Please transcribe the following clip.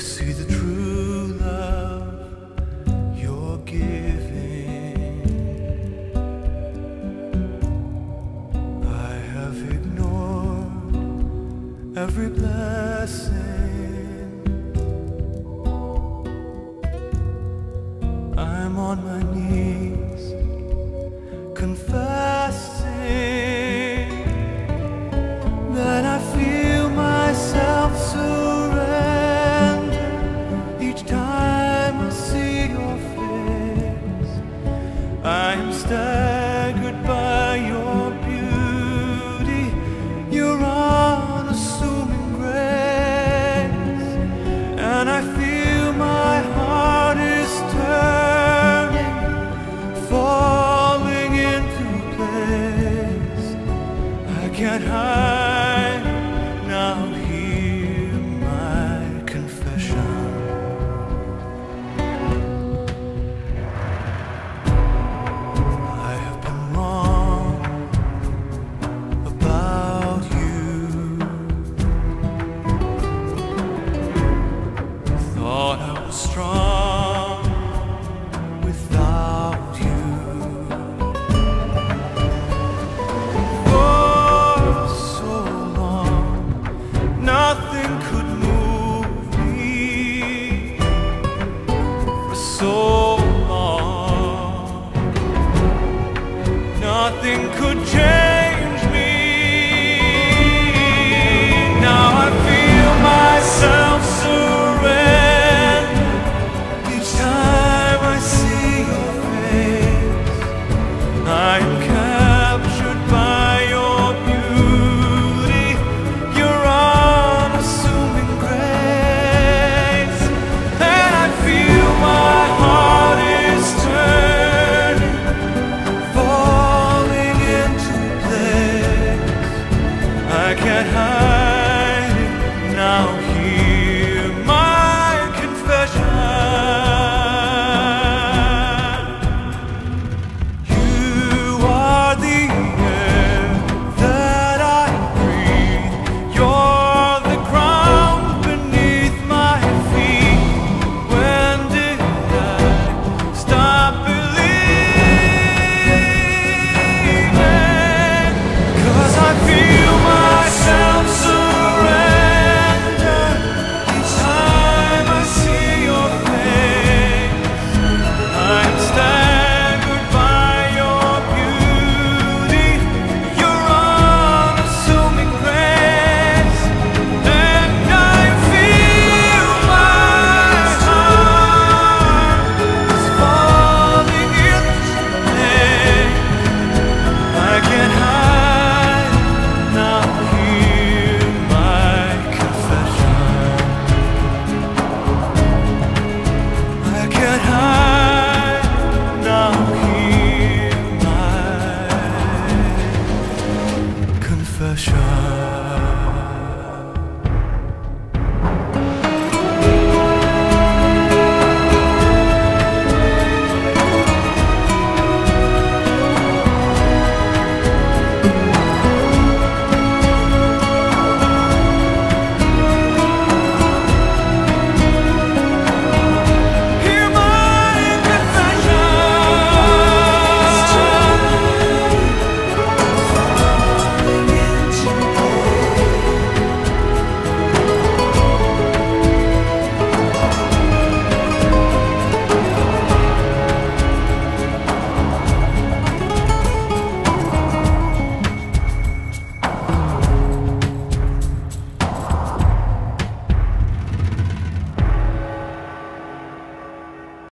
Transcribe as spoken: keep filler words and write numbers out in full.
see the true love you're giving. I have ignored every blessing. I'm on my knees confessing that I feel myself surrender each time I see your face. I am staggered by your beauty, your unassuming grace, and I feel my heart is turning, falling into place. I can't hide, now hear my confession. I have been wrong about you. Thought I was strong